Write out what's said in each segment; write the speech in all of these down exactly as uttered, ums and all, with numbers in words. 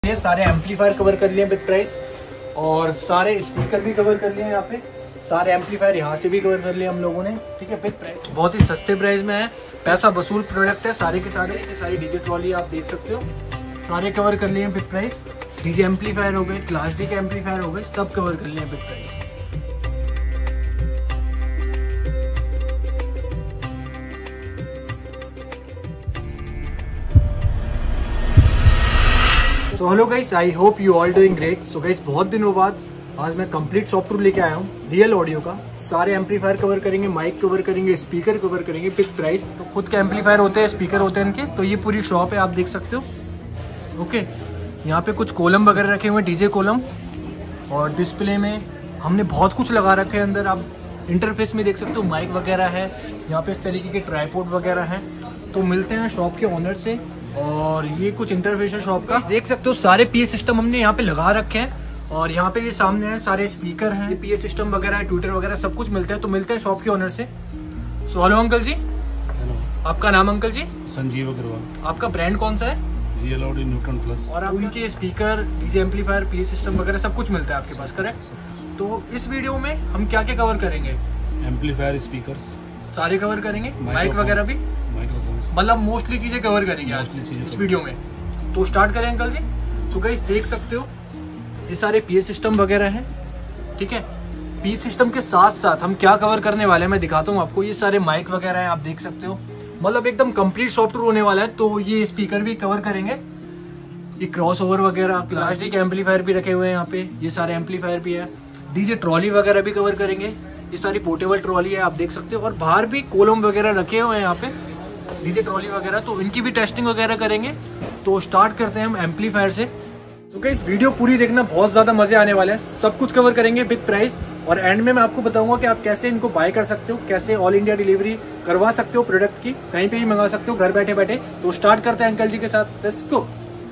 ये सारे amplifier cover कर लिए विद प्राइस और सारे स्पीकर भी कवर कर लिए हैं। यहाँ पे सारे एम्पलीफायर यहाँ से भी कवर कर लिए हम लोगों ने, ठीक है, विद प्राइस। बहुत ही सस्ते प्राइस में है, पैसा वसूल प्रोडक्ट है सारे के सारे। ये सारी डीजे ट्रॉली आप देख सकते हो, सारे कवर कर लिए हैं विद प्राइस। डीजे एम्पलीफायर हो गए, क्लास डी के एम्पलीफायर हो गए, सब कवर कर लिए हैं विद प्राइस। तो hello guys, I hope you all doing great. So guys, बहुत दिनों बाद आज मैं कंप्लीट शॉप टूर लेके आया हूँ रियल ऑडियो का। सारे एम्पलीफायर कवर करेंगे, माइक कवर करेंगे, स्पीकर कवर करेंगे विद प्राइस। तो खुद के एम्पलीफायर होते हैं, स्पीकर होते हैं इनके। तो ये पूरी शॉप है, आप देख सकते हो। ओके, यहाँ पे कुछ कोलम वगैरह रखे हुए हैं, डीजे कोलम, और डिस्प्ले में हमने बहुत कुछ लगा रखे हैं अंदर। आप इंटरफेस में देख सकते हो, माइक वगैरह है यहाँ पे, इस तरीके के ट्राईपोड वगैरह हैं। तो मिलते हैं शॉप के ओनर से, और ये कुछ इंटरफेस है शॉप का। देख सकते हो सारे पीए सिस्टम हमने यहाँ पे लगा रखे हैं, और यहाँ पे ये सामने है सारे स्पीकर हैं, पीए सिस्टम वगैरह है, ट्विटर वगैरह सब कुछ मिलता है। तो मिलते हैं शॉप के ओनर से। So hello uncle ji. Hello, आपका नाम अंकल जी? संजीव अग्रवाल। आपका ब्रांड कौन सा है? Real audio neutron plus. और आप इनके speaker, DJ amplifier, PA system वगैरह सब कुछ मिलता है आपके पास, करेक्ट? तो इस वीडियो में हम क्या क्या कवर करेंगे? एम्पलीफायर, स्पीकर्स सारे कवर करेंगे, माइक वगैरह भी, मतलब मोस्टली चीजें कवर करेंगे आज इस वीडियो में। तो स्टार्ट करें अंकल जी। सो गाइस, देख सकते हो ये सारे पीए सिस्टम वगैरह हैं, ठीक है। पीए सिस्टम के साथ साथ हम क्या कवर करने वाले हैं मैं दिखाता हूँ आपको। ये सारे माइक वगैरह हैं, आप देख सकते हो, मतलब एकदम कंप्लीट शॉप टूर होने वाला है। तो ये स्पीकर भी कवर करेंगे, ये क्रॉस ओवर वगैरह, क्लास डी के एम्पलीफायर भी रखे हुए हैं यहाँ पे, ये सारे एम्पलीफायर भी है। डीजे ट्रॉली वगैरह भी कवर करेंगे, ये सारी पोर्टेबल ट्रॉली है, आप देख सकते हो। और बाहर भी कोलम वगैरह रखे हुए हैं यहाँ पे, डीजे ट्रॉली वगैरह, तो इनकी भी टेस्टिंग वगैरह करेंगे। तो स्टार्ट करते हैं हम एम्पलीफायर से। तो गाइस, वीडियो पूरी देखना, बहुत ज्यादा मजे आने वाले हैं, सब कुछ कवर करेंगे विद प्राइस। और एंड में मैं आपको बताऊंगा कि आप कैसे इनको बाय कर सकते हो, कैसे ऑल इंडिया डिलीवरी करवा सकते हो प्रोडक्ट की, कहीं पे भी मंगा सकते हो घर बैठे बैठे। तो स्टार्ट करते हैं अंकल जी के साथ, let's go.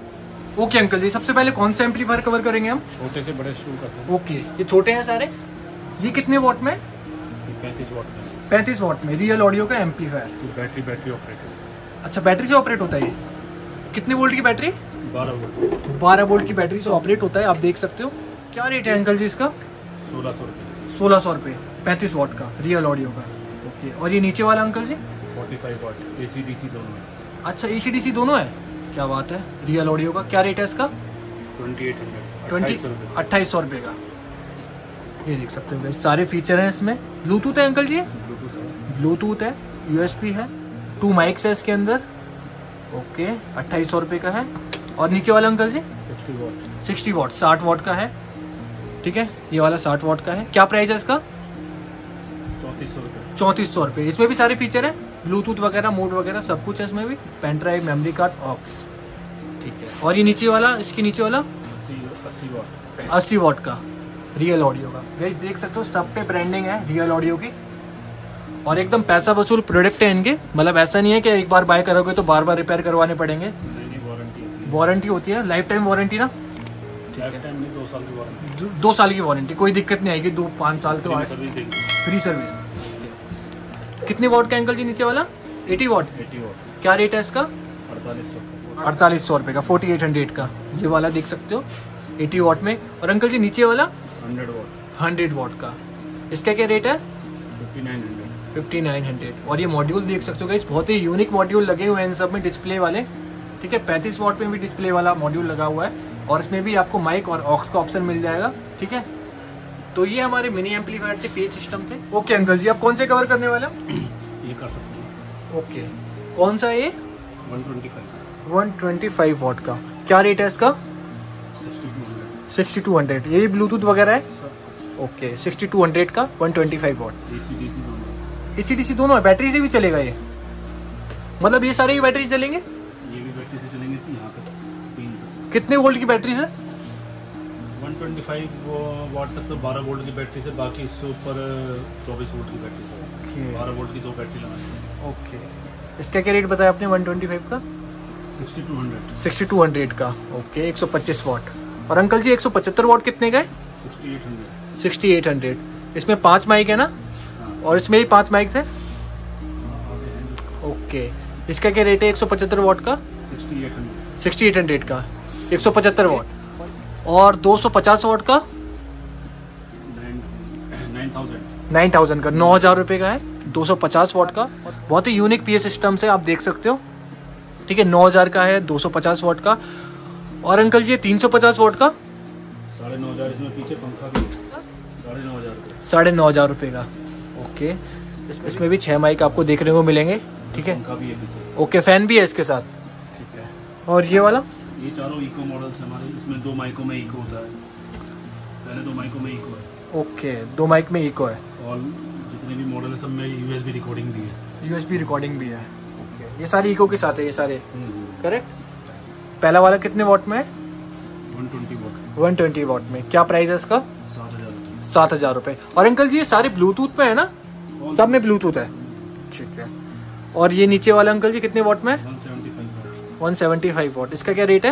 Okay uncle ji, सबसे पहले कौन सा एम्पलीफायर कवर करेंगे हम? छोटे से बड़े शुरू करते हैं। ओके, ये छोटे हैं सारे। ये कितने वॉट में? पैंतीस वॉट में। पैंतीस वॉट में रियल ऑडियो का एम्पलीफायर। Battery battery operated. अच्छा, बैटरी से ऑपरेट होता है ये? कितने वोल्ट की बैटरी? बारह वोल्ट। बारह वोल्ट की बैटरी से ऑपरेट होता है, आप देख सकते हो। क्या रेट है अंकल जी इसका? सोलह सौ रुपये। सोलह सौ रुपये, पैंतीस वॉट का रियल ऑडियो का। ओके, और ये नीचे वाला अंकल जी? पैंतालीस वॉट, एसी डीसी दोनों है। अच्छा, एसी डीसी दोनों है, क्या बात है। रियल ऑडियो का क्या रेट है इसका? ट्वेंटी एट हंड्रेड, ट्वेंटी अट्ठाईस सौ रुपये का। ये देख सकते हो, सारे फीचर हैं इसमें। ब्लूटूथ है अंकल जी? ब्लूटूथ है, यूएसबी है, टू माइक्स है इसके अंदर। ओके, अट्ठाईस सौ रुपये का है। और नीचे वाला uncle ji? Sixty watt. Sixty watt, साठ वॉट का है, ठीक है। ये वाला साठ वॉट का है। क्या प्राइस है इसका? चौंतीस सौ रुपये। चौंतीस सौ रुपये। इसमें भी सारे फीचर है, ब्लूटूथ वगैरह, मोड वगैरह सब कुछ है इसमें भी, pen drive, memory card, aux, ठीक है। और ये नीचे वाला, इसके नीचे वाला अस्सी वॉट, अस्सी वॉट का रियल ऑडियो का। गाइस देख सकते हो, सब पे ब्रांडिंग है रियल ऑडियो की, और एकदम पैसा वसूल प्रोडक्ट है इनके। मतलब ऐसा नहीं है कि एक बार बाय करोगे तो बार बार रिपेयर करवाने पड़ेंगे। वारंटी वारंटी होती है, लाइफ टाइम वारंटी ना? लाइफ टाइम नहीं, दो साल की वारंटी। दो साल की वारंटी, कोई दिक्कत नहीं आएगी। दो पाँच साल तो फ्री सर्विस। कितने वॉट का अंकल जी नीचे वाला? अस्सी वॉट। अस्सी वॉट। क्या रेट है इसका? अड़तालीस सौ। अड़तालीस सौ रुपये का, फोर्टी एट हंड्रेड का। ये वाला देख सकते हो, अस्सी वॉट में। और अंकल जी नीचे वाला? Hundred what. हंड्रेड वॉट का। इसका क्या रेट है? Fifty nine hundred. Fifty nine hundred. और ये मॉड्यूल देख सकते हो गाइस, बहुत ही यूनिक मॉड्यूल लगे हुए हैं इन सब में, डिस्प्ले वाले, ठीक है। पैंतीस वॉट में भी डिस्प्ले वाला मॉड्यूल लगा हुआ है, और इसमें भी आपको माइक और ऑक्स का ऑप्शन मिल जाएगा, ठीक है। तो ये हमारे मिनी एम्पलीफायर थे, पेज सिस्टम थे। ओके अंकल जी, आप कौन से कवर करने वाले? ये कर सकते हैं। ओके, कौन सा ये? One twenty five. One twenty five watt का। क्या रेट है इसका? Sixty two hundred. Sixty two hundred. ये ब्लूटूथ वगैरह है? ओके, सिक्सटी टू हंड्रेड का, one twenty five watt. AC DC दोनों। एसी डीसी दोनों है, बैटरी से भी चलेगा ये? मतलब ये सारे ही बैटरी से चलेंगे? ये भी बैटरी से चलेंगे, यहाँ पे तीन। कितने वोल्ट की बैटरी से? वन ट्वेंटी फाइव वाट तक तो बारह वोल्ट की बैटरी से, बाकी इससे ऊपर चौबीस वोल्ट की बैटरी से। बारह वोल्ट की दो बैटरी लगानी। ओके, इसका क्या रेट बताया आपने वन ट्वेंटी फाइव का? Sixty two hundred. Sixty two hundred का। ओके, एक सौ पच्चीस वॉट। और अंकल जी एक सौ पचहत्तर वॉट कितने का है? Sixty eight hundred. Sixty eight hundred. इसमें पांच माइक है ना? हाँ। और इसमें भी पांच माइक थे? ओके, इसका क्या रेट है एक सौ पचहत्तर वॉट का? Sixty eight hundred. Sixty eight hundred का। एक सौ पचहत्तर वॉट। और दो सौ पचास वॉट का नाइन थाउजेंड का, नौ हज़ार रुपये का है। दो सौ पचास वॉट का बहुत ही यूनिक पीएस सिस्टम से आप देख सकते हो, ठीक है। नौ हज़ार का है, दो सौ पचास वॉट का। और अंकल जी तीन सौ पचास वॉट का साढ़े नौ हज़ार, इसमें पीछे पंखा भी साढ़े नौ हज़ार रुपये साढ़े नौ हज़ार रुपये का। ओके, इस, इसमें भी छः माइक आपको देखने को मिलेंगे, ठीक है। पंखा भी है पीछे। ओके, फैन भी है इसके साथ, ठीक है। और ये वाला, ये चारों इको मॉडल्स हमारे, इसमें दो माइकों में इको होता है, पहले दो माइकों में इको है। ओके, दो माइक में इको है। और जितने भी मॉडल है सब में यूएसबी रिकॉर्डिंग भी है। यूएसबी रिकॉर्डिंग भी है। ओके, ये सारी इको के साथ है ये सारे, करेक्ट। पहला वाला कितने वॉट में है? One twenty watt. One twenty watt में। क्या प्राइस है इसका? सात हज़ार सात हज़ार रुपये। और अंकल जी ये सारे ब्लूटूथ पे है ना? सब में ब्लूटूथ है, ठीक है। और ये नीचे वाला अंकल जी कितने वॉट में? One seventy five watt. इसका क्या रेट है?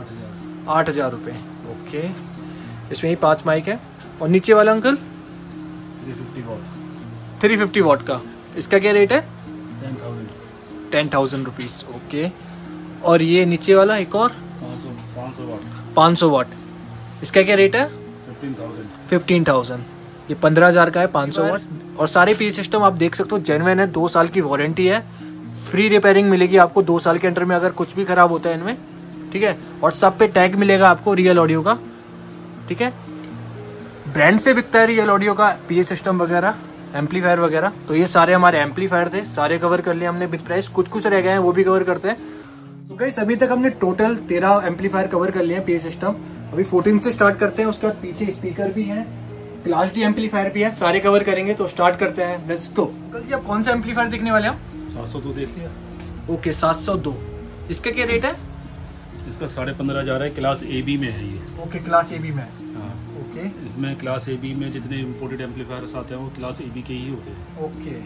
आठ हज़ार रुपये। ओके, इसमें ही पांच माइक है। और नीचे वाला uncle three fifty watt. Three fifty watt का, इसका क्या रेट है? Ten thousand ten thousand rupees. Okay, और ये नीचे वाला एक और पाँच सौ वॉट पाँच सौ वॉट, इसका क्या रेट है? Fifteen thousand fifteen thousand. ये पंद्रह हज़ार का है, पाँच सौ वॉट। और सारे पीस सिस्टम आप देख सकते हो जेन्युइन है, दो साल की वारंटी है, फ्री रिपेयरिंग मिलेगी आपको दो साल के अंडर में अगर कुछ भी खराब होता है इनमें, ठीक है। और सब पे टैग मिलेगा आपको रियल ऑडियो का, ठीक है। ब्रांड से बिकता है रियल ऑडियो का पीए सिस्टम वगैरह, एम्पलीफायर वगैरह। तो ये सारे हमारे एम्पलीफायर थे, सारे कवर कर लिए हमने विद प्राइस। कुछ कुछ रह गए हैं वो भी कवर करते हैं। तो गाइस अभी तक हमने टोटल तेरह एम्पलीफायर कवर कर लिए हैं पीए सिस्टम। अभी फोर्टीन से स्टार्ट करते हैं, उसके बाद पीछे स्पीकर भी है, क्लास डी एम्पलीफायर भी है, सारे कवर करेंगे। तो स्टार्ट करते हैं, लेट्स गो। अंकल जी आप कौन सा एम्पलीफायर देखने वाले हैं? सात सौ दो देख लिया। ओके, सात सौ दो। इसका क्या रेट है? इसका साढ़े पंद्रह हज़ार है, क्लास ए बी में है ये। ओके, क्लास ए बी में। हाँ, ओके। इसमें क्लास ए बी में जितने इम्पोर्टेड एम्पलीफायर्स आते हैं वो क्लास ए बी के ही होते हैं। ओके,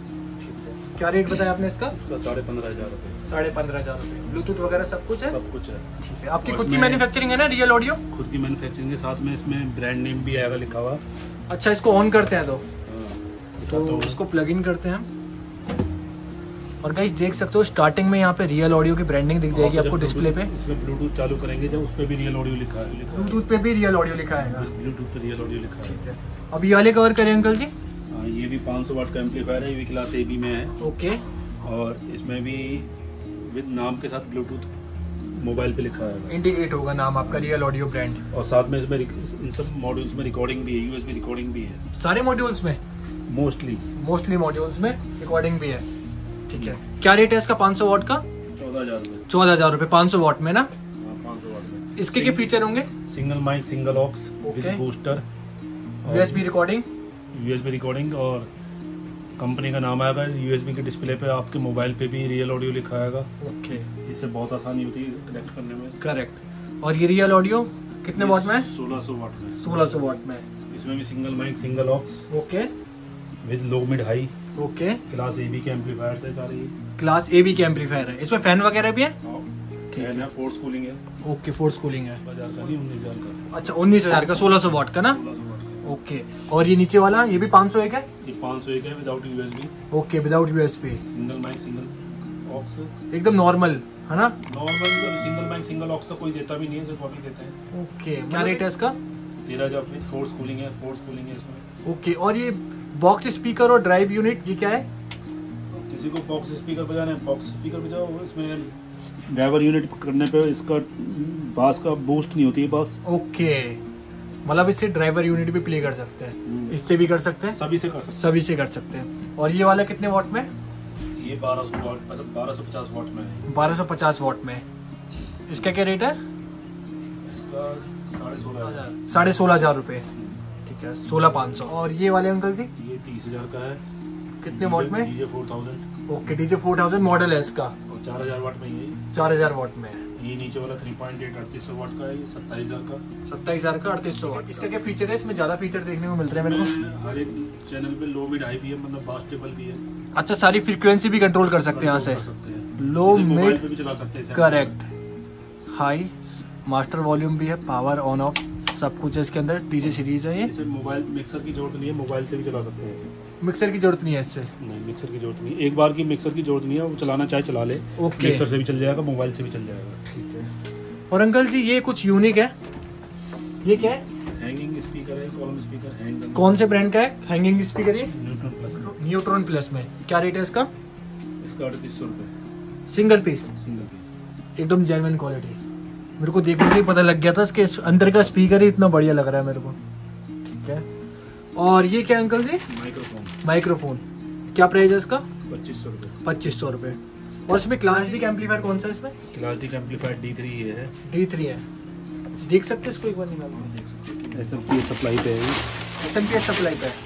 क्या रेट बताया आपने इसका? इसका साढ़े पंद्रह हज़ार रुपये। साढ़े पंद्रह हजार रुपये। ब्लूटूथ वगैरह सब कुछ है? सब कुछ है, ठीक है। आपकी खुद की मैन्युफैक्चरिंग है ना रियल ऑडियो? खुद की मैन्युफैक्चरिंग के साथ में इसमें ब्रांड नेम भी आएगा लिखा हुआ। अच्छा, इसको ऑन करते हैं तो तो, तो इसको प्लग इन करते हैं हम। और गाइस देख सकते हो स्टार्टिंग में यहाँ पे रियल ऑडियो की ब्रांडिंग दिख जाएगी आपको डिस्प्ले पे। इसमें ब्लूटूथ चालू करेंगे जब उस पे भी रियल ऑडियो लिखा है। ब्लूटूथ पे भी रियल ऑडियो लिखा है, ब्लूटूथ पे रियल ऑडियो लिखा है। ठीक है। अब ये वाले कवर करें अंकल जी। हाँ, ये भी पाँच सौ वाट का एम्पलीफायर है, ये भी क्लास ए बी में है। ओके। और इसमें भी विद नाम के साथ ब्लूटूथ मोबाइल पे लिखा है, इंडिकेट होगा नाम आपका रियल ऑडियो ब्रांड। और साथ में इसमें इन सब मॉड्यूल्स में रिकॉर्डिंग भी है, यूएसबी रिकॉर्डिंग भी है। सारे मॉड्यूल्स में? मोस्टली मोस्टली मॉड्यूल्स में रिकॉर्डिंग भी है, ठीक है। क्या रेट है इसका पाँच सौ वाट का? चौदह हजार रुपये। चौदह हजार रुपये पाँच सौ वाट में ना? पाँच सौ वाट में। इसके क्या फीचर होंगे? Single mic, single aux, with booster, USB recording, USB recording, और कंपनी का नाम आएगा यूएसबी के डिस्प्ले पे। आपके मोबाइल पे भी रियल ऑडियो लिखा आएगा। ओके, इससे बहुत आसानी होती है कनेक्ट करने में। करेक्ट। और ये रियल ऑडियो कितने वाट में? सोलह सौ वाट में। सोलह सौ वाट में। इसमें भी single mic, single aux, okay, with low mid high. Okay, class A B के एम्पलीफायर है सारे। क्लास ए बी के एम्पलीफायर है। इसमें फैन वगैरह भी है? फैन है, फोर्स कूलिंग है। ओके, फोर्स कूलिंग है। बाजार का नहीं, उन्नीस हजार का। अच्छा, उन्नीस हजार का, सोलह सौ वाट का ना? ओके। और ये नीचे वाला ये भी पाँच सौ एक है? ये पाँच सौ एक है without USB. Okay, without USB. Single mic, single aux, एकदम नॉर्मल है ना? Normal. Single mic, single aux तो कोई देता भी नहीं है, सिर्फ अभी देते हैं। ओके, क्या रेट है इसका? तेरह हजार विद फोर्स कूलिंग है, फोर्स कूलिंग है इसमें। ओके। और ये बॉक्स स्पीकर और ड्राइव यूनिट ये क्या है? किसी को बॉक्स स्पीकर बजाना है, बॉक्स स्पीकर बजाओ। इसमें ड्राइवर यूनिट करने पे इसका बास का बूस्ट नहीं होती है बास। ओके, मतलब इससे ड्राइवर यूनिट भी प्ले कर सकते हैं, इससे भी कर सकते हैं, सभी से कर सकते हैं, सभी से कर सकते हैं। और ये वाला कितने वॉट में? ये बारह सौ वॉट, मतलब बारह सौ पचास वॉट में है। बारह सौ पचास वॉट में। इसका क्या रेट है? इसका साढ़े सोलह हजार साढ़े सोलह हजार रुपये, ठीक है, सोलह पाँच सौ। और ये वाले अंकल जी? ये तीस हजार का है। कितने वॉट में? DJ four thousand. Okay, DJ four thousand model है इसका, और चार हजार वाट में ये चार हजार वॉट में है। ये नीचे वाला थ्री पॉइंट एट अड़तीस सौ वाट का है, ये सत्ताईस हजार का। सत्ताईस हजार का, अड़तीस सौ वाट। इसका क्या फीचर है? इसमें ज्यादा फीचर देखने को मिल रहे हैं मेरे को। हर एक चैनल पे लो मिड हाई भी है, मतलब बास टेबल भी है। अच्छा, सारी फ्रीक्वेंसी भी कंट्रोल कर सकते हैं यहाँ से, लो मिड भी चला सकते हैं। करेक्ट, हाई, मास्टर वॉल्यूम भी है, पावर ऑन ऑफ सब कुछ है इसके अंदर। डीजे सीरीज है ये। इसे मोबाइल मिक्सर की जरूरत नहीं है, मोबाइल से भी चला सकते हैं। मिक्सर की जरूरत नहीं है इससे? नहीं, मिक्सर की जरूरत नहीं, एक बार की मिक्सर की जरूरत नहीं है। वो चलाना चाहे चला ले, ओके, मिक्सर से भी चल जाएगा, मोबाइल से भी चल जाएगा। ठीक है। और अंकल जी ये कुछ यूनिक है, ये क्या है? हैंगिंग स्पीकर है, कॉलम स्पीकर। हैंग कौन से ब्रांड का है हैंगिंग स्पीकर? ये न्यूट्रॉन प्लस। न्यूट्रॉन प्लस में। क्या रेट है इसका? इसका अड़तीस सौ रुपये सिंगल पीस। Single piece. एकदम जेन्युइन क्वालिटी। मेरे को देखने से ही पता लग गया था इसके अंदर का स्पीकर ही इतना बढ़िया लग रहा है मेरे को। ठीक है। और ये क्या अंकल जी? माइक्रोफोन। माइक्रोफोन। क्या प्राइस है इसका? पच्चीस सौ रुपये। पच्चीस सौ रुपये। और इसमें क्लास डी एम्पलीफायर कौन सा है इसमें? Class D amplifier D three ये है। डी थ्री है। देख सकते हैं इसको एक बार निकाल के? देख सकते हैं S M P S supply पे है। S M P S supply पे।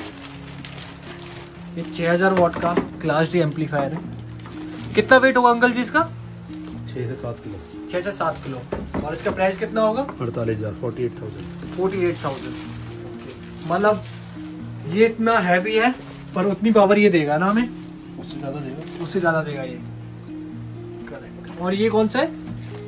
ये छः हज़ार वॉट का क्लास डी एम्पलीफायर है। कितना वेट होगा अंकल जी इसका? छः से सात किलो। छः से सात किलो। और इसका प्राइस कितना होगा? अड़तालीस हज़ार forty eight thousand. Forty eight thousand. मतलब ये इतना हैवी है पर उतनी पावर ये देगा ना हमें? उससे ज़्यादा देगा। उससे ज़्यादा देगा ये। करेक्ट। और ये कौन सा है?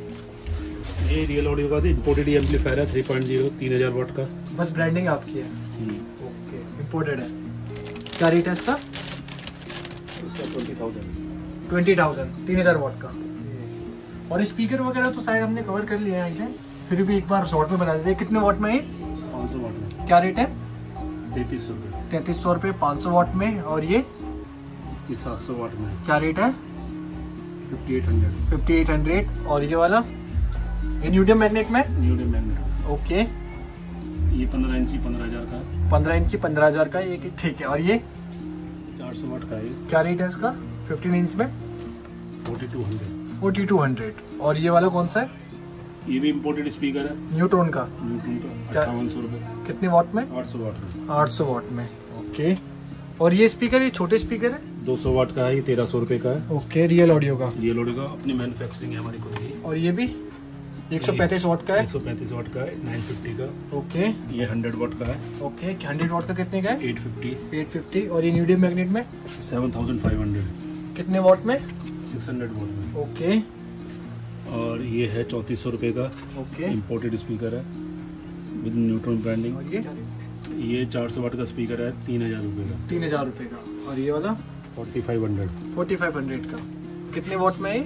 ये रियल ऑडियो का इम्पोर्टेड एम्पलीफायर है थ्री पॉइंट ज़ीरो, तीन हज़ार वाट का। बस ब्रांडिंग आपकी है। ओके। इम्पोर्टेड है। क्या रेट है इसका? इसका ट्वेंटी थाउजेंड। ट्वेंटी थाउजेंड तीन हज़ार वॉट का। और स्पीकर वगैरह तो शायद हमने कवर कर लिया है इसे, फिर भी एक बार शॉर्ट में बता देते हैं कितने वॉट में है? पाँच सौ वाट में। क्या रेट है? तैंतीस सौ रुपये। तैंतीस सौ रुपये पाँच सौ वॉट में। और ये ये सात सौ वाट में। क्या रेट है? Fifty eight hundred. Fifty eight hundred. और ये वाला ये न्यूडियम मैग्नेट में? Neodymium magnet. ओके। ये पंद्रह इंची पंद्रह हज़ार का। पंद्रह इंची पंद्रह हज़ार का एक। ठीक है। और ये चार सौ वाट का है। क्या रेट है इसका? फिफ्टीन इंच में? Forty two hundred. Forty two hundred. और ये वाला कौन सा है? ये भी इम्पोर्टेड स्पीकर है न्यूट्रॉन का। न्यूट्रॉन का क्या? अट्ठावन सौ रुपये। कितने वॉट में? आठ सौ वाट में। आठ सौ वॉट में। ओके। और ये स्पीकर ये छोटे स्पीकर है? दो सौ वाट का है, ये तेरह सौ रुपये का है। ओके। रियल ऑडियो का। रियल ऑडियो का अपनी मैन्युफैक्चरिंग है हमारी खुद की। और ये भी एक सौ पैंतीस वॉट का है? एक सौ पैंतीस वाट का है, नौ सौ पचास का। ओके। ये हंड्रेड वाट का है। ओके। हंड्रेड वॉट का कितने का है? आठ सौ पचास। Eight fifty. और ये न्यूडियम मैग्नेट में सेवन थाउजेंड फाइव हंड्रेड। कितने वॉट में? सिक्स हंड्रेड वाट में। ओके। और ये है चौंतीस सौ रुपये का। ओके। इम्पोर्टेड स्पीकर है विद न्यूट्रॉन ब्रांडिंग। और ये ये चार सौ वाट का स्पीकर है, तीन हज़ार रुपये का। तीन हजार रुपये का। और ये वाला forty five hundred. Forty five hundred का। कितने वॉट में है?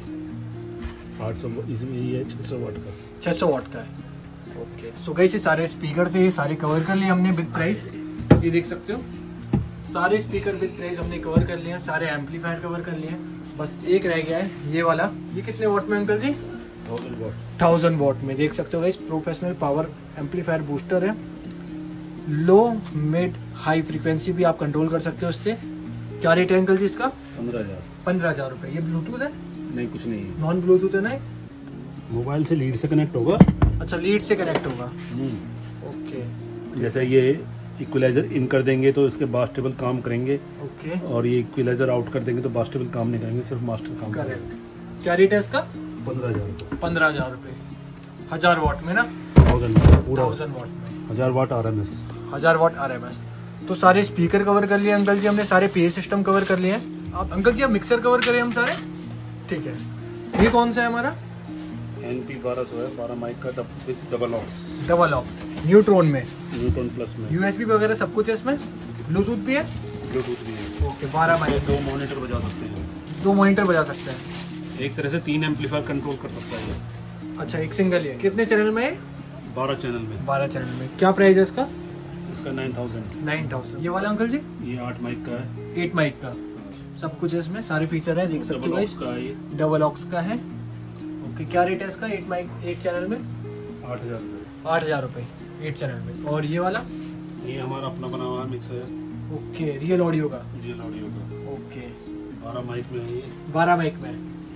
आठ सौ। इसमें ये छः सौ वाट का। छः सौ वॉट का है। ओके। सो गाइस ये सारे स्पीकर थे, ये सारे कवर कर लिए हमने विद प्राइस। ये देख सकते हो सारे स्पीकर विद प्राइस हमने कवर कर लिए हैं, सारे एम्पलीफायर कवर कर लिए हैं। बस एक रह गया है ये वाला। ये कितने वॉट में uncle ji? Thousand watt. Thousand watt में। देख सकते हो guys professional power amplifier booster है। लो मिड हाई फ्रीक्वेंसी भी आप कंट्रोल कर सकते हो इससे। क्या रेट है अंकल जी इसका? पंद्रह हज़ार। पंद्रह हजार रुपये। ये ब्लूटूथ है? नहीं, कुछ नहीं है। नॉन ब्लूटूथ है ना? मोबाइल से लीड से कनेक्ट होगा। अच्छा लीड से कनेक्ट होगा। ओके। जैसे ये इक्वलाइजर इन कर देंगे तो इसके बास टेबल काम करेंगे। ओके। और ये इक्वलाइजर आउट कर देंगे तो बास टेबल काम नहीं करेंगे, सिर्फ मास्टर काम करेंगे। करेक्ट। क्या रेट है इसका? पंद्रह हज़ार। पंद्रह हजार रुपये। हजार वॉट में ना? थाउजेंड पूरा थाउजेंड वॉट में। हजार वाट आर एम एस। हजार वॉट आर एम एस। तो सारे स्पीकर कवर कर लिए अंकल जी हमने, सारे पे सिस्टम कवर कर लिए हैं। आप अंकल जी आप मिक्सर कवर करें हम सारे? ठीक है। ये कौन सा है हमारा? एन पी बारह सौ है, बारह माइक का with double off. Double off neutron में। न्यूट्रॉन प्लस में। यूएसबी वगैरह सब कुछ है इसमें। ब्लूटूथ भी है? ब्लूटूथ भी है। ओके। बारह माइक। दो मॉनिटर बजा सकते हैं। दो मॉनिटर बजा सकते हैं। एक तरह से तीन एम्पलीफायर कंट्रोल कर सकता है ये। अच्छा एक सिंगल है। कितने चैनल में है? बारह चैनल में। बारह चैनल में। क्या प्राइस है इसका? इसका नाइन थाउजेंड। Nine thousand. ये वाला अंकल जी? ये आठ माइक का है। एट माइक का। सब कुछ है इसमें, सारे फीचर है देख सकते हो डबल गाइस। ऑक्स का है ये। डबल ऑक्स का है। ओके। क्या रेट है इसका? एट माइक एक चैनल में? आठ हज़ार रुपये। आठ हजार रुपये एट चैनल में। और ये वाला? ये हमारा अपना बना हुआ मिक्सर है। ओके। रियल ऑडियो का? रियल ऑडियो का। ओके। बारह माइक में है ये। बारह माइक में।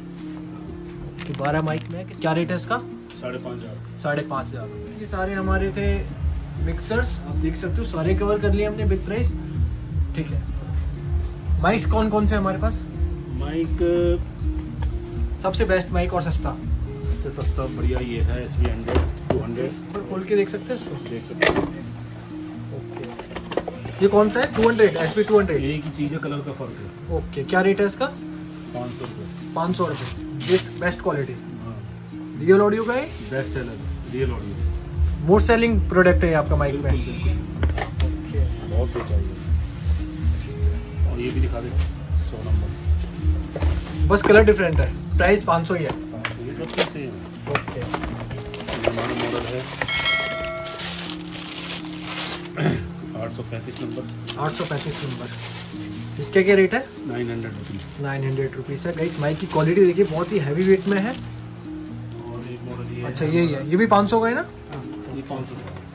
ओके। बारह माइक में। क्या रेट है इसका? साढ़े पाँच हज़ार। साढ़े पाँच हजार रुपये। ये सारे हमारे थे मिक्सर्स, आप देख सकते हो सारे कवर कर लिए हमने विद प्राइस। ठीक है। माइक्स कौन कौन से हमारे पास? माइक सबसे बेस्ट माइक और सस्ता? सबसे सस्ता बढ़िया ये है S V hundred two hundred. खोल के देख सकते हैं इसको? देख सकते हैं। ओके। ये कौन सा है? Two hundred S P two hundred. एक ही चीज़ है, कलर का फर्क है। ओके। क्या रेट है इसका? पाँच सौ रुपये। पाँच सौ रुपये। Best quality. हाँ। रियल ऑडियो का है? Best seller real audio. Most selling product है आपका माइक में? ओके। बहुत बेचा है। और ये भी दिखा दे सौ नंबर। बस कलर डिफरेंट है, प्राइस पाँच सौ ही है। ये सब चीज़ सेम है। ओके, हमारा मॉडल है आठ सौ पैंतीस नंबर। आठ सौ पैंतीस नंबर। इसका क्या रेट है? Nine hundred rupees. Nine hundred rupees है गाइस। माइक की क्वालिटी देखिए, बहुत ही हैवी वेट में है। और एक मॉडल ये अच्छा यही है, ये भी पाँच सौ का है ना? ये पाँच सौ का।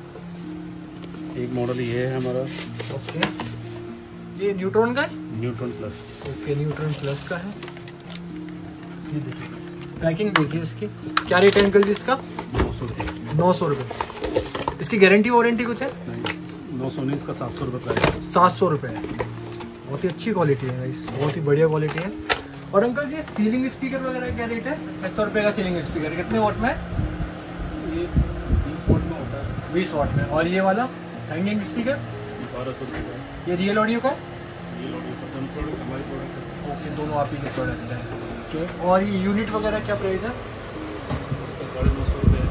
एक मॉडल ये है हमारा। ओके, ये न्यूट्रॉन का है? Neutron plus. Okay, neutron plus का है। ये देखिए पैकिंग देखिए इसकी। क्या रेट है अंकल जी इसका? नौ सौ रुपये। नौ सौ रुपये। इसकी गारंटी वारंटी कुछ है? नहीं, नौ सौ नहीं, इसका सात सौ रुपये का है। सात सौ रुपये है। बहुत ही अच्छी क्वालिटी है गाइस, बहुत ही बढ़िया क्वालिटी है। और अंकल जी सीलिंग स्पीकर वगैरह क्या रेट है? छः सौ रुपये का सीलिंग स्पीकर। कितने वॉट में? ये बीस वॉट में होता है। बीस वॉट में। और ये वाला हैंगिंग स्पीकर बारह सौ रुपये का है। ये रियल ऑडियो का? ये ऑडियो का दोनों प्रोडक्ट हमारे प्रोडक्ट है। ओके, दोनों आप ही के प्रोडक्ट हैं। ओके, और ये यूनिट वगैरह क्या प्राइस है? उसका साढ़े नौ सौ रुपये।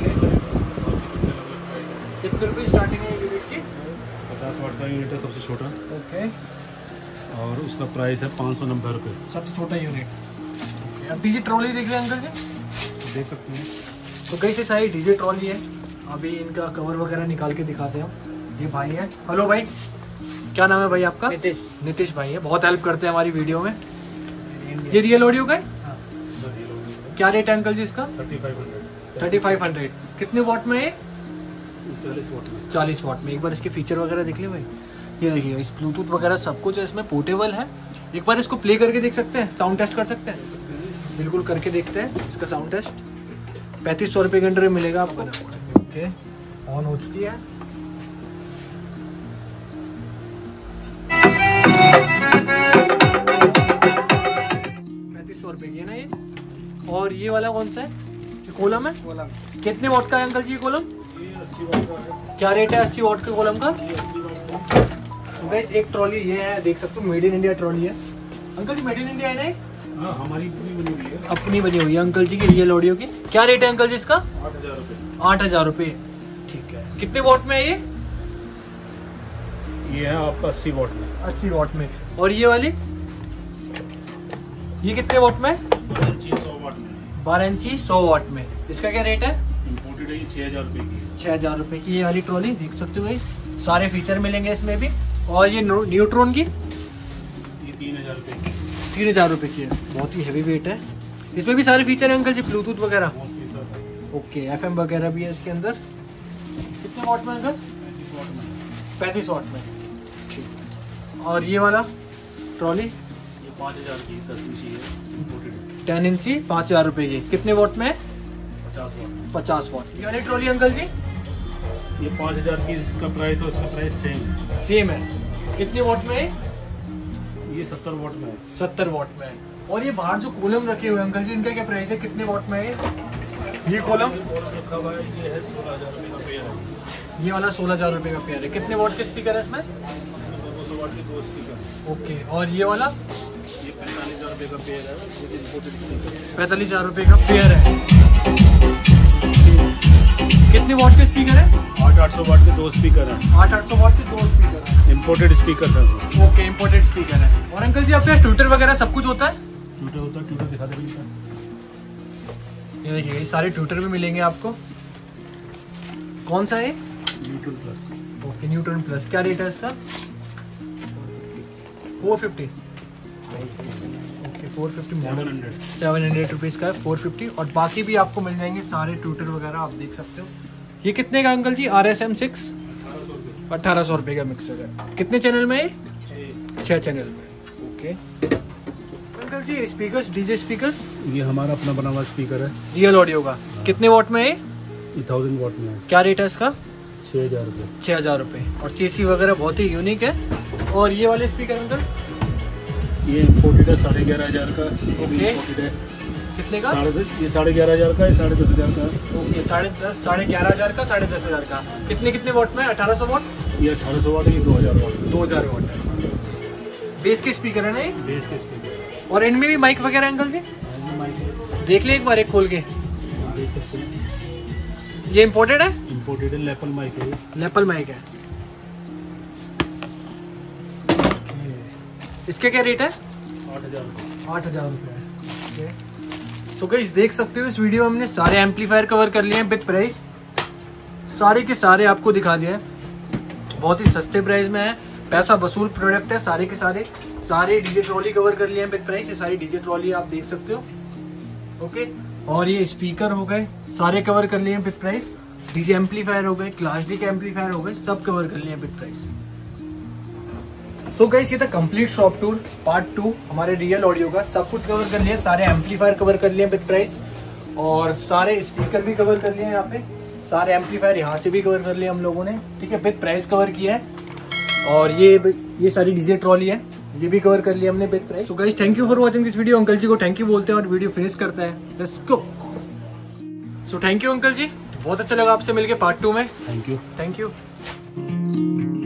कितने रुपये स्टार्टिंग है यूनिट की? पचास वाट का यूनिट है सबसे छोटा। ओके, और उसका प्राइस है पाँच सौ नब्बे रुपये। सबसे छोटा यूनिट। अब डीजे ट्रॉली देख रहे हैं अंकल जी? देख सकते हैं। तो कई से सारी डीजे ट्रॉली है। अभी इनका कवर वगैरह निकाल के दिखाते हैं हम। ये भाई है। हेलो भाई, क्या नाम है भाई आपका? नितिश। नितिश भाई है, बहुत हेल्प करते हैं हमारी वीडियो में। ये रियल ऑडियो का है? क्या रेट है अंकल जी इसका? Thirty five hundred. Thirty five hundred. कितने वॉट में है? चालीस वॉट में। चालीस वॉट में। एक बार इसके फीचर वगैरह देख ले भाई। ये देखिए इस ब्लूटूथ वगैरह सब कुछ है इसमें, पोर्टेबल है। एक बार इसको प्ले करके देख सकते हैं, साउंड टेस्ट कर सकते हैं? बिल्कुल करके देखते हैं इसका साउंड टेस्ट। पैंतीस सौ रुपये के अंडर में मिलेगा आपको। ओके, ऑन हो चुकी है। पैंतीस सौ रुपये की है ना ये। और ये वाला कौन सा है? ये कोलम है? कोलम। कितने वॉट का है अंकल जी ये कोलम? ये अस्सी वॉट का है। क्या रेट है अस्सी वॉट के कोलम का? ये अस्सी वॉट का। तो गाइस एक ट्रॉली ये है, देख सकते हो, मेड इन इंडिया ट्रॉली है। Uncle ji made in India है ना ये? हाँ, हमारी पूरी बनी हुई है। अपनी बनी हुई है अंकल जी की, रियल ऑडियो की। क्या रेट है अंकल जी इसका? आठ हजार रुपये। आठ हजार रुपये। ठीक है। कितने वॉट में है ये? ये है आपका अस्सी वॉट में। अस्सी वॉट में। और ये वाली ये कितने वॉट में? बारह इंची सौ वॉट में। बारह इंची सौ वॉट में। इसका क्या रेट है? इम्पोर्टेड है, ये छः हजार रुपये की है। छह हजार रुपये की ये वाली ट्रॉली, देख सकते हो गाइस। सारे फीचर मिलेंगे इसमें भी। और ये न्यूट्रॉन की ये तीन हजार रुपये की। तीन हजार रुपये की है। बहुत ही हैवी वेट है। इसमें भी सारे फीचर है अंकल जी, ब्लूटूथ वगैरह। मोस्टली सब ओके, एफएम वगैरह भी है इसके अंदर। कितने वॉट में अंकल? पैंतीस वॉट में। पैंतीस वॉट में। ठीक। और ये वाला ट्रॉली ये पाँच हजार की दस इंची है, इम्पोर्टेड। टेन इंची पाँच हजार रुपये की। कितने वॉट में? पचास वॉट। पचास वॉट। ये वाली ट्रॉली अंकल जी ये पाँच हजार की इसका प्राइस और इसका प्राइस सेम। सेम है। कितने वॉट में है? ये सत्तर वॉट में है। सत्तर वॉट में है। और ये बाहर जो कोलम रखे हुए हैं अंकल जी, इनका क्या प्राइस है? कितने वॉट में है ये कोलम? रखा हुआ है, ये है सोलह हजार रुपये का पेयर है। ये वाला सोलह हजार रुपये का पेयर है। कितने वॉट के स्पीकर है इसमें? दो सौ वॉट के दो स्पीकर। ओके। और ये वाला ये पैंतालीस हजार रुपये का पेयर है, ये इम्पोर्टेड स्पीकर। पैंतालीस हजार रुपये का पेयर है। कितने वॉट के स्पीकर है? आठ आठ सौ वाट के दो स्पीकर हैं। आठ आठ सौ वॉट के दो स्पीकर है। इम्पोर्टेड स्पीकर है। ओके, इम्पोर्टेड स्पीकर है। और अंकल जी आपके पास ट्विटर वगैरह सब कुछ होता है? ट्विटर होता है, ट्विटर दिखा देंगे। ये देखिए ये सारे ट्विटर भी मिलेंगे आपको। कौन सा है? Neutral plus. Okay, neutron plus. क्या रेट है इसका? Four fifty. Okay, four fifty seven model. Hundred. Seven hundred rupees का है, फोर फिफ्टी। और बाकी भी आपको मिल जाएंगे सारे ट्विटर वगैरह, आप देख सकते हो। ये कितने का uncle ji? R S M six अठारह सौ रुपये का मिक्सर है। कितने चैनल में है? छः चैनल में। Okay uncle ji speakers, DJ speakers, ये हमारा अपना बना हुआ स्पीकर है, रियल ऑडियो का। कितने वॉट में है? ये थाउजेंड वॉट में है। क्या रेट है इसका? छः हजार रुपये। छः हजार रुपये। और चेसी वगैरह बहुत ही यूनिक है। और ये वाले स्पीकर अंकल? ये इम्पोर्टेड है, साढ़े ग्यारह हजार का। ओके। इम्पोर्टेड है। कितने का? साढ़े दस, ये साढ़े ग्यारह हजार का, ये साढ़े दस हजार का। ओके, साढ़े दस साढ़े ग्यारह हजार का, साढ़े दस हजार का। कितने कितने वॉट में? अठारह सौ वॉट। ये अठारह सौ वाट है, ये दो हजार वाट। दो हजार वॉट है। बेस के स्पीकर है ना ये? बेस के स्पीकर। और इनमें भी माइक वगैरह अंकल जी? माइक देख ले एक बार, एक खोल के। देख सकते हैं, ये इम्पोर्टेड है? इम्पोर्टेड है, लेपल माइक है। लेपल माइक है। इसके क्या रेट है? आठ हजार रुपये। आठ हजार रुपये है। तो गाइस देख सकते हो इस वीडियो में हमने सारे एम्पलीफायर कवर कर लिए हैं विद प्राइस, सारे के सारे आपको दिखा दिए हैं। बहुत ही सस्ते प्राइस में है, पैसा वसूल प्रोडक्ट है सारे के सारे। सारे डीजे ट्रॉली कवर कर लिए हैं विद प्राइस, ये सारी डीजे ट्रॉली आप देख सकते हो। ओके, और ये स्पीकर हो गए सारे कवर कर लिए हैं विद प्राइस, डीजे एम्पलीफायर हो गए, क्लास डी के एम्पलीफायर हो गए, सब कवर कर लिए हैं विद प्राइस। सो गाइस ये था complete shop tour part two हमारे रियल ऑडियो का। सब कुछ कवर कर लिया, सारे एम्पलीफायर कवर कर लिए विद प्राइस, और सारे स्पीकर भी कवर कर लिए हैं यहाँ पे, सारे एम्पलीफायर यहाँ से भी कवर कर लिए हम लोगों ने, ठीक है, विद प्राइस कवर किया है। और ये ये सारी डीजे ट्रॉली है, ये भी कवर कर लिया हमने with price. So guys thank you for watching this video. Uncle ji को थैंक यू बोलते हैं और वीडियो फिनिश करते हैं, let's go. So thank you uncle ji, बहुत अच्छा लगा आपसे मिलके पार्ट टू में। Thank you thank you.